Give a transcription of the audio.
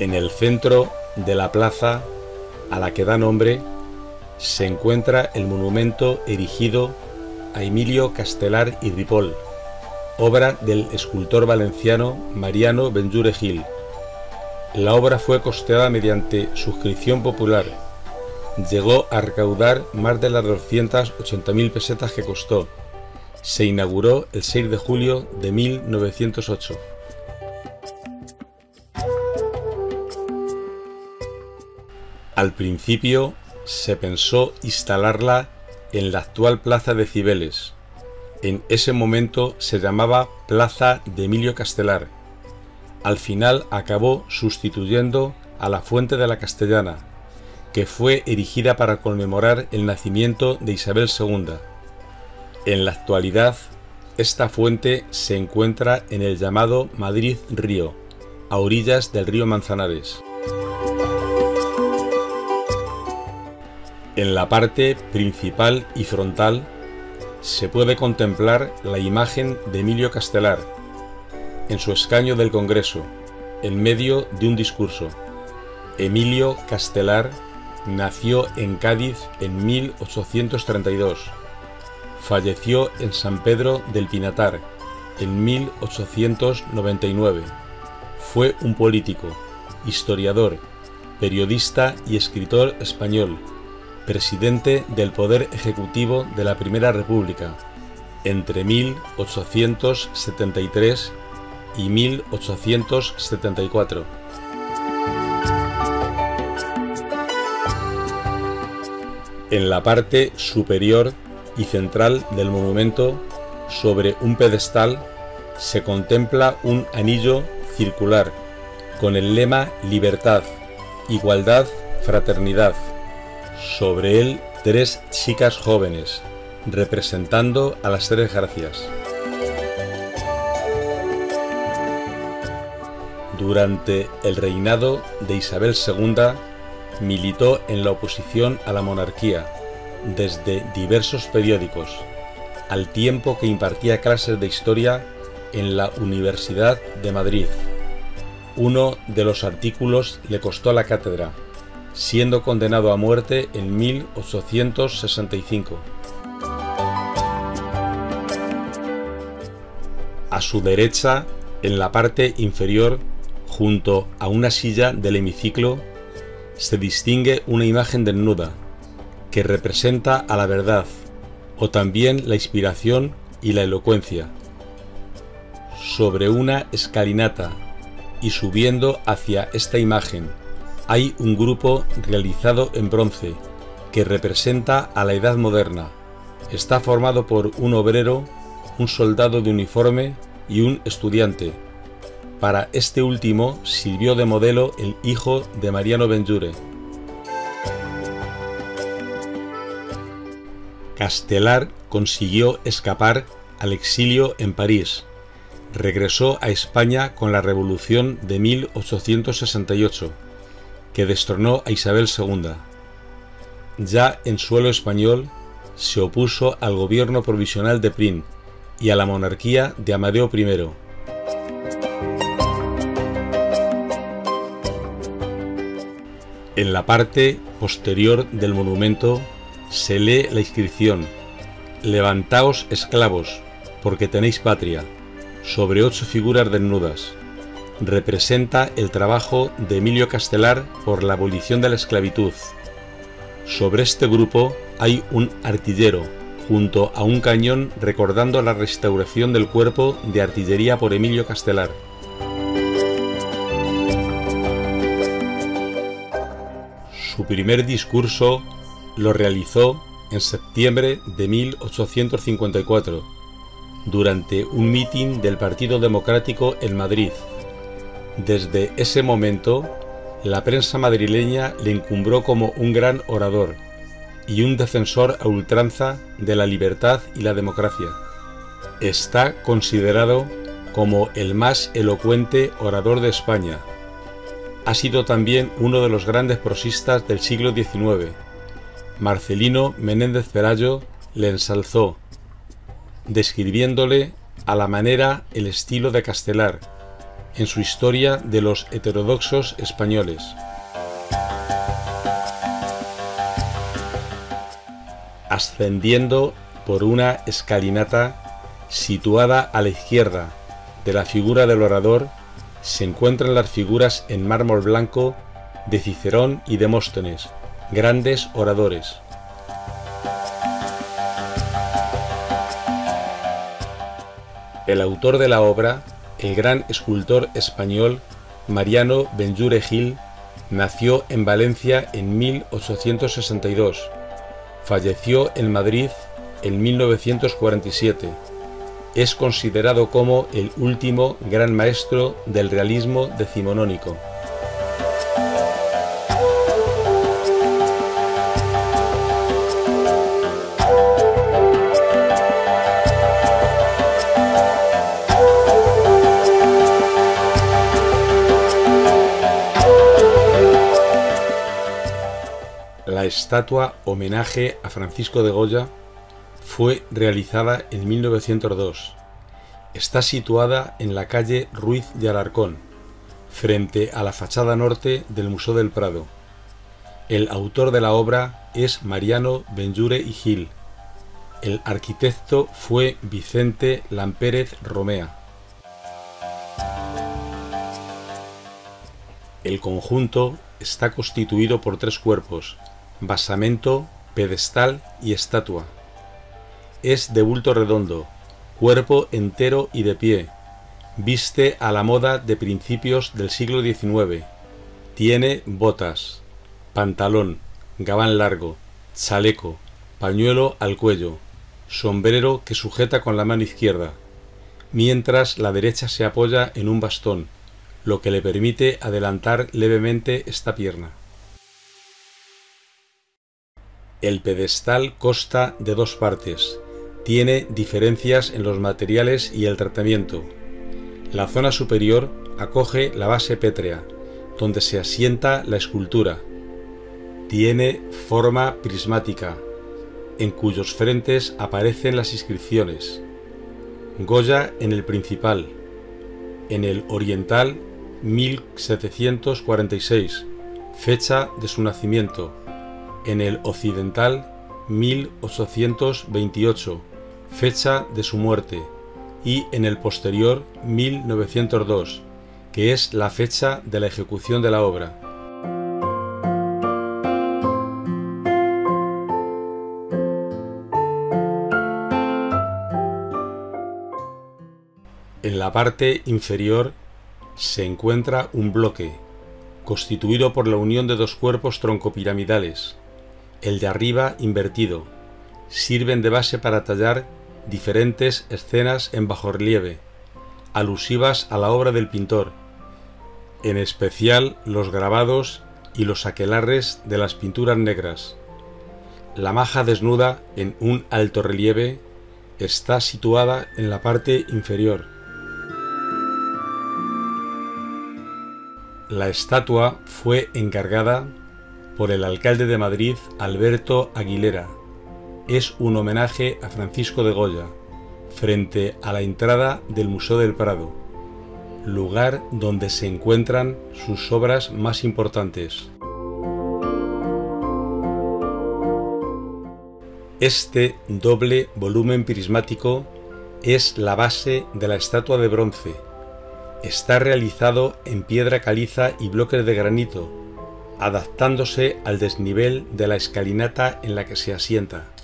En el centro de la plaza a la que da nombre se encuentra el monumento erigido a Emilio Castelar y Ripoll, obra del escultor valenciano Mariano Benjure Gil. La obra fue costeada mediante suscripción popular. Llegó a recaudar más de las 280.000 pesetas que costó. Se inauguró el 6 de julio de 1908. Al principio se pensó instalarla en la actual plaza de Cibeles. En ese momento se llamaba Plaza de Emilio Castelar. Al final acabó sustituyendo a la Fuente de la Castellana, que fue erigida para conmemorar el nacimiento de Isabel II. En la actualidad, esta fuente se encuentra en el llamado Madrid Río, a orillas del río Manzanares. En la parte principal y frontal se puede contemplar la imagen de Emilio Castelar, en su escaño del Congreso, en medio de un discurso. Emilio Castelar nació en Cádiz en 1832. Falleció en San Pedro del Pinatar en 1899. Fue un político, historiador, periodista y escritor español, presidente del Poder Ejecutivo de la Primera República entre 1873 y 1874. En la parte superior y central del monumento, sobre un pedestal, se contempla un anillo circular con el lema Libertad, Igualdad, Fraternidad. Sobre él, 3 chicas jóvenes, representando a las 3 gracias. Durante el reinado de Isabel II, militó en la oposición a la monarquía, desde diversos periódicos, al tiempo que impartía clases de historia en la Universidad de Madrid. Uno de los artículos le costó la cátedra, siendo condenado a muerte en 1865. A su derecha, en la parte inferior, junto a una silla del hemiciclo, se distingue una imagen desnuda, que representa a la verdad, o también la inspiración y la elocuencia. Sobre una escalinata, y subiendo hacia esta imagen, hay un grupo realizado en bronce, que representa a la Edad Moderna. Está formado por un obrero, un soldado de uniforme y un estudiante. Para este último sirvió de modelo el hijo de Mariano Benjure. Castelar consiguió escapar al exilio en París. Regresó a España con la Revolución de 1868, que destronó a Isabel II. Ya en suelo español, se opuso al gobierno provisional de Prim y a la monarquía de Amadeo I. En la parte posterior del monumento se lee la inscripción: «Levantaos, esclavos, porque tenéis patria», sobre 8 figuras desnudas. Representa el trabajo de Emilio Castelar por la abolición de la esclavitud. Sobre este grupo hay un artillero, junto a un cañón, recordando la restauración del cuerpo de artillería por Emilio Castelar. Su primer discurso lo realizó en septiembre de 1854, durante un mitin del Partido Democrático en Madrid. Desde ese momento, la prensa madrileña le encumbró como un gran orador y un defensor a ultranza de la libertad y la democracia. Está considerado como el más elocuente orador de España. Ha sido también uno de los grandes prosistas del siglo XIX. Marcelino Menéndez Pelayo le ensalzó, describiéndole a la manera el estilo de Castelar, en su historia de los heterodoxos españoles. Ascendiendo por una escalinata situada a la izquierda de la figura del orador, se encuentran las figuras en mármol blanco de Cicerón y Demóstenes, grandes oradores. El autor de la obra, el gran escultor español Mariano Benlliure Gil, nació en Valencia en 1862. Falleció en Madrid en 1947. Es considerado como el último gran maestro del realismo decimonónico. La estatua homenaje a Francisco de Goya fue realizada en 1902. Está situada en la calle Ruiz de Alarcón, frente a la fachada norte del Museo del Prado. El autor de la obra es Mariano Benlliure y Gil. El arquitecto fue Vicente Lampérez Romea. El conjunto está constituido por 3 cuerpos: basamento, pedestal y estatua. Es de bulto redondo, cuerpo entero y de pie. Viste a la moda de principios del siglo XIX. Tiene botas, pantalón, gabán largo, chaleco, pañuelo al cuello, sombrero que sujeta con la mano izquierda, mientras la derecha se apoya en un bastón, lo que le permite adelantar levemente esta pierna. El pedestal consta de 2 partes. Tiene diferencias en los materiales y el tratamiento. La zona superior acoge la base pétrea, donde se asienta la escultura. Tiene forma prismática, en cuyos frentes aparecen las inscripciones: Goya en el principal, en el oriental 1746, fecha de su nacimiento; en el occidental 1828, fecha de su muerte; y en el posterior 1902, que es la fecha de la ejecución de la obra. En la parte inferior se encuentra un bloque, constituido por la unión de 2 cuerpos troncopiramidales. El de arriba invertido. Sirven de base para tallar diferentes escenas en bajorrelieve, alusivas a la obra del pintor, en especial los grabados y los aquelarres de las pinturas negras. La maja desnuda en un alto relieve está situada en la parte inferior. La estatua fue encargada por el alcalde de Madrid, Alberto Aguilera. Es un homenaje a Francisco de Goya, frente a la entrada del Museo del Prado, lugar donde se encuentran sus obras más importantes. Este doble volumen prismático es la base de la estatua de bronce. Está realizado en piedra caliza y bloques de granito, adaptándose al desnivel de la escalinata en la que se asienta.